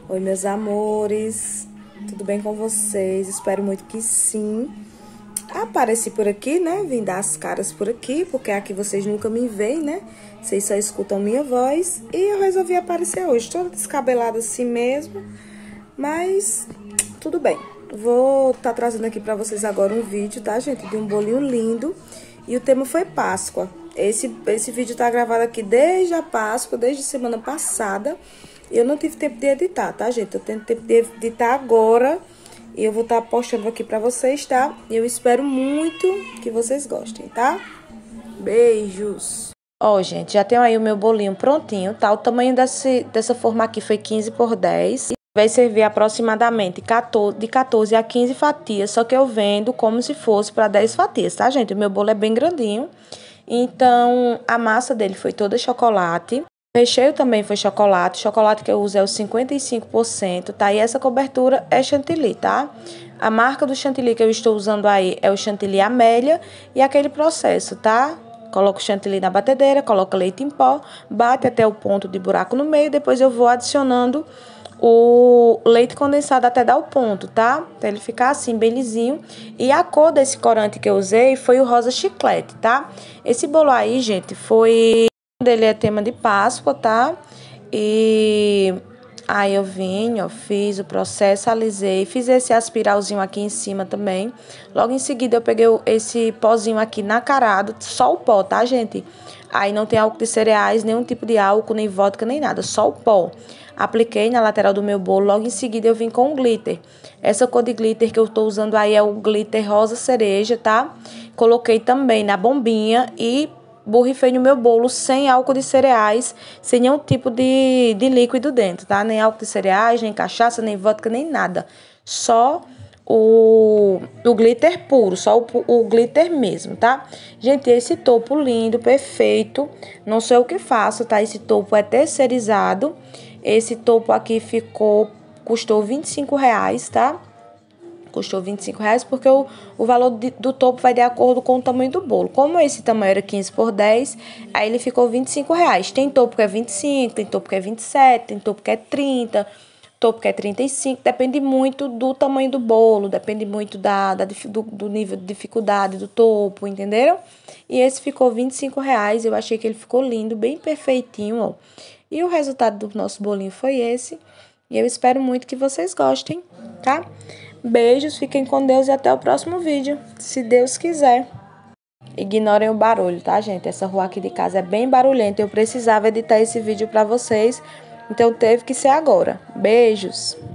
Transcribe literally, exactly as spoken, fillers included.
Oi, meus amores, tudo bem com vocês? Espero muito que sim. Apareci por aqui, né? Vim dar as caras por aqui, porque aqui vocês nunca me veem, né? Vocês só escutam minha voz. E eu resolvi aparecer hoje, toda descabelada assim mesmo. Mas tudo bem. Vou estar trazendo aqui pra vocês agora um vídeo, tá, gente? De um bolinho lindo. E o tema foi Páscoa. Esse, esse vídeo tá gravado aqui desde a Páscoa, desde semana passada. Eu não tive tempo de editar, tá, gente? Eu tenho tempo de editar agora. E eu vou estar postando aqui pra vocês, tá? E eu espero muito que vocês gostem, tá? Beijos! Ó, gente, já tenho aí o meu bolinho prontinho, tá? O tamanho desse, dessa forma aqui foi quinze por dez. Vai servir aproximadamente quatorze, de quatorze a quinze fatias, só que eu vendo como se fosse para dez fatias, tá, gente? O meu bolo é bem grandinho. Então, a massa dele foi toda chocolate. O recheio também foi chocolate. O chocolate que eu uso é o cinquenta e cinco por cento, tá? E essa cobertura é chantilly, tá? A marca do chantilly que eu estou usando aí é o chantilly Amélia. E aquele processo, tá? Coloco o chantilly na batedeira, coloco leite em pó, bate até o ponto de buraco no meio. Depois eu vou adicionando o leite condensado até dar o ponto, tá? Pra ele ficar assim, bem lisinho. E a cor desse corante que eu usei foi o rosa chiclete, tá? Esse bolo aí, gente, foi... dele é tema de Páscoa, tá? E aí eu vim, ó, fiz o processo, alisei, fiz esse aspiralzinho aqui em cima também. Logo em seguida eu peguei esse pozinho aqui nacarado, só o pó, tá, gente? Aí não tem álcool de cereais, nenhum tipo de álcool, nem vodka, nem nada, só o pó. Apliquei na lateral do meu bolo, logo em seguida eu vim com o glitter. Essa cor de glitter que eu tô usando aí é o glitter rosa cereja, tá? Coloquei também na bombinha e borrifei no meu bolo sem álcool de cereais, sem nenhum tipo de, de líquido dentro, tá? Nem álcool de cereais, nem cachaça, nem vodka, nem nada. Só o, o glitter puro, só o, o glitter mesmo, tá? Gente, esse topo lindo, perfeito, não sei o que faço, tá? Esse topo é terceirizado. Esse topo aqui ficou, custou vinte e cinco reais, tá? Custou vinte e cinco reais porque o, o valor de, do topo vai de acordo com o tamanho do bolo. Como esse tamanho era quinze por dez, aí ele ficou vinte e cinco reais. Tem topo que é vinte e cinco, tem topo que é vinte e sete, tem topo que é trinta, topo que é trinta e cinco. Depende muito do tamanho do bolo, depende muito da, da, do, do nível de dificuldade do topo, entenderam? E esse ficou vinte e cinco reais, eu achei que ele ficou lindo, bem perfeitinho, ó. E o resultado do nosso bolinho foi esse. E eu espero muito que vocês gostem, tá? Beijos, fiquem com Deus e até o próximo vídeo, se Deus quiser. Ignorem o barulho, tá, gente? Essa rua aqui de casa é bem barulhenta. Eu precisava editar esse vídeo pra vocês, então teve que ser agora. Beijos!